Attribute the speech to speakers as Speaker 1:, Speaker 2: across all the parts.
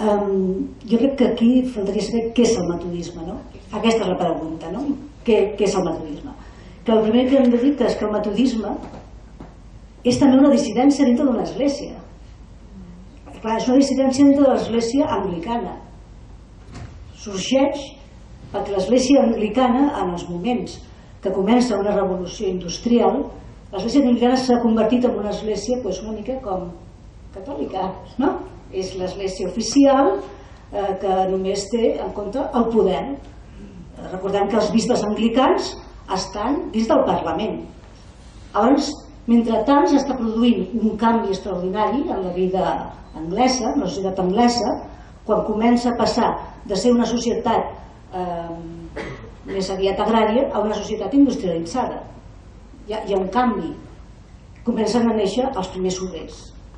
Speaker 1: jo crec que aquí faltaria saber què és el metodisme, no? Aquesta és la pregunta, no? Què és el metodisme? Que el primer que hem de dir és que el metodisme és també una dissidència dintre d'una església. Clar, és una dissidència dintre de l'església anglicana. Sorgeix perquè l'església anglicana, en els moments que comença una revolució industrial, l'església anglicana s'ha convertit en una església una mica com catòlica, no? És l'església oficial que només té en compte el poder. Recordem que els bisbes anglicans estan dins del Parlament. Llavors, mentrestant s'està produint un canvi extraordinari en la vida anglesa, en la societat anglesa, quan comença a passar de ser una societat més aviat agrària a una societat industrialitzada. Hi ha un canvi. Comencen a néixer els primers obrers.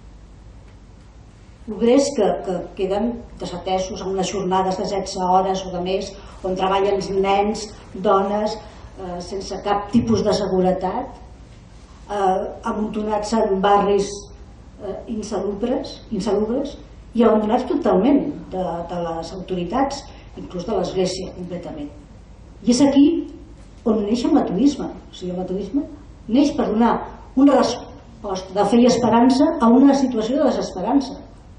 Speaker 1: Obrers que queden desatesos en unes jornades de 16 hores o de més, on treballen nens, dones, sense cap tipus de seguretat, amuntonats en barris insalubres i abandonats totalment de les autoritats, inclús de l'església completament. I és aquí on neix el metodisme. O sigui, el metodisme neix per donar una resposta de fe i esperança a una situació de desesperança.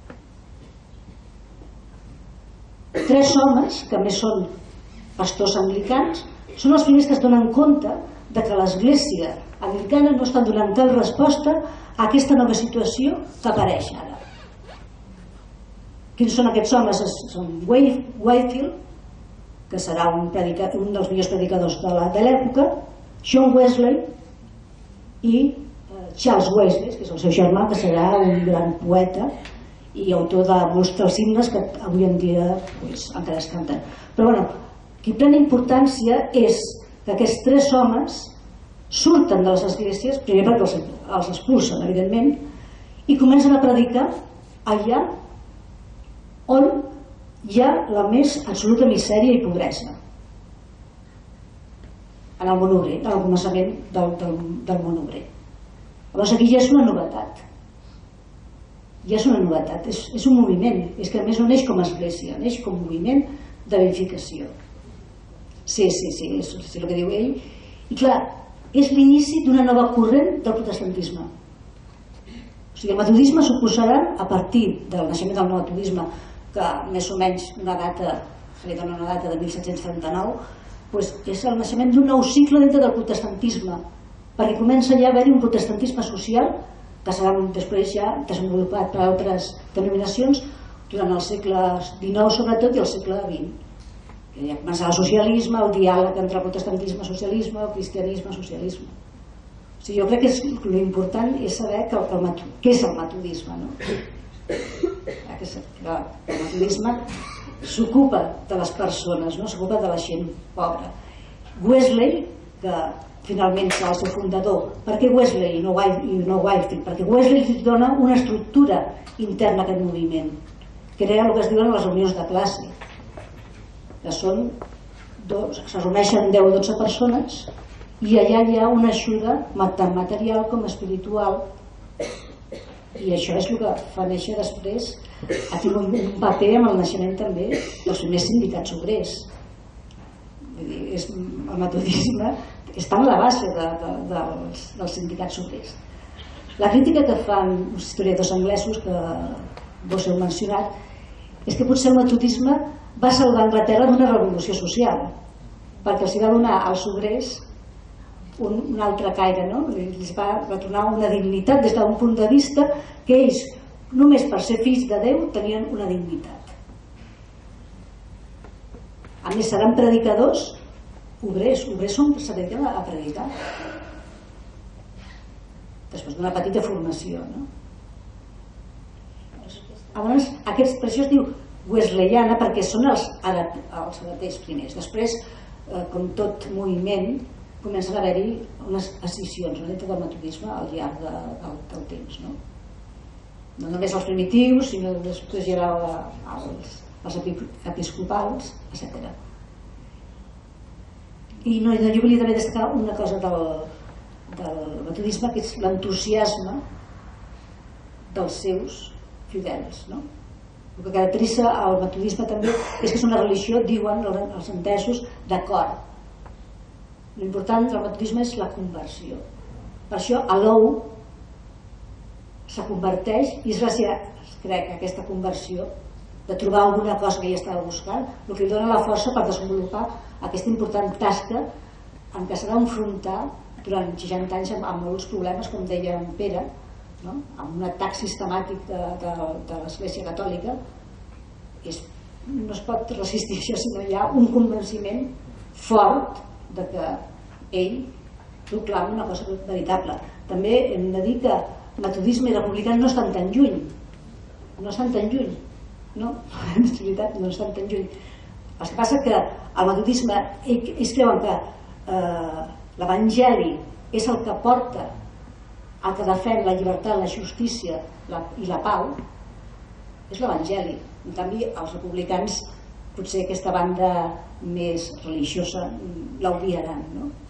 Speaker 1: 3 homes, que a més són pastors anglicans, són els primers que es donen compte de que l'església anglicana no està donant tal resposta a aquesta nova situació que apareix ara. Quins són aquests homes? Són Whitefield, que serà un dels millors predicadors de l'època, John Wesley i Charles Wesley, que és el seu germà, que serà un gran poeta i autor de molts dels himnes que avui en dia encara es canten. Però bueno, qui pren importància és que aquests 3 homes surten de les esglésies, primer perquè els expulsen, evidentment, i comencen a predicar allà on hi ha la més absoluta misèria i pobresa, en el món obrer, en el començament del món obrer. Llavors aquí ja és una novetat. Ja és una novetat, és un moviment, és que a més no neix com a església, neix com un moviment de verificació. Sí, és el que diu ell. I clar, és l'inici d'una nova corrent del protestantisme. O sigui, el metodisme suposarà, a partir del naixement del metodisme, que més o menys una data, se li dona una data de 1739, és el naixement d'un nou cicle dintre del protestantisme, perquè comença ja a haver-hi un protestantisme social que serà després ja desenvolupat per altres denominacions durant el segle XIX sobretot i el segle XX. Ja començarà el socialisme, el diàleg entre el protestantisme i socialisme, el cristianisme i socialisme. O sigui, jo crec que l'important és saber què és el metodisme. El metodisme s'ocupa de les persones, s'ocupa de la gent pobra. Wesley, que finalment serà el seu fundador. Per què Wesley i no Whitefield? Perquè Wesley li dona una estructura interna a aquest moviment, que era el que es diuen les reunions de classe, que són, se reuneixen 10 o 12 persones i allà hi ha una ajuda tant material com espiritual, i això és el que fa néixer després, ha tingut un paper amb el naixement també dels primers sindicats obrers. El metodisme està en la base dels sindicats obrers. La crítica que fan els historiadors anglesos, que vos heu mencionat, és que potser el metodisme va salvar Anglaterra d'una revolució social, perquè els va donar als obrers un altre caire, els va retornar una dignitat des d'un punt de vista que ells, només per ser fills de Déu, tenien una dignitat. A més, seran predicadors obrers se dediquen a predicar després d'una petita formació. Llavors, per això es diu wesleyana, perquè són els hereters primers. Després, com tot moviment, comencen a haver-hi unes escissions dintre del metodisme al llarg del temps. No només els primitius, sinó després hi haurà els episcopals, etc. I jo volia també destacar una cosa del metodisme, que és l'entusiasme dels seus fidels. El que caracteritza el metodisme també és que és una religió, diuen els entesos, d'acord. L'important del metodisme és la conversió. Per això l'ou se converteix i és gràcies, crec, a aquesta conversió de trobar alguna cosa que ja estava buscant, el que li dona la força per desenvolupar aquesta important tasca en què s'ha d'enfrontar durant 60 anys amb molts problemes, com deia en Pere, no? Amb un atac sistemàtic de l'Església Catòlica. No es pot resistir això si no hi ha un convenciment fort de que ell proclama una cosa veritable. També hem de dir que metodisme i republicà no estan tan lluny, no estan tan lluny, no? En realitat no estan tan lluny. El que passa que el metodisme, ells creuen que l'Evangeli és el que porta, el que defèn la llibertat, la justícia i la pau, és l'Evangeli. En canvi, els republicans, potser aquesta banda més religiosa l'obviaran, no?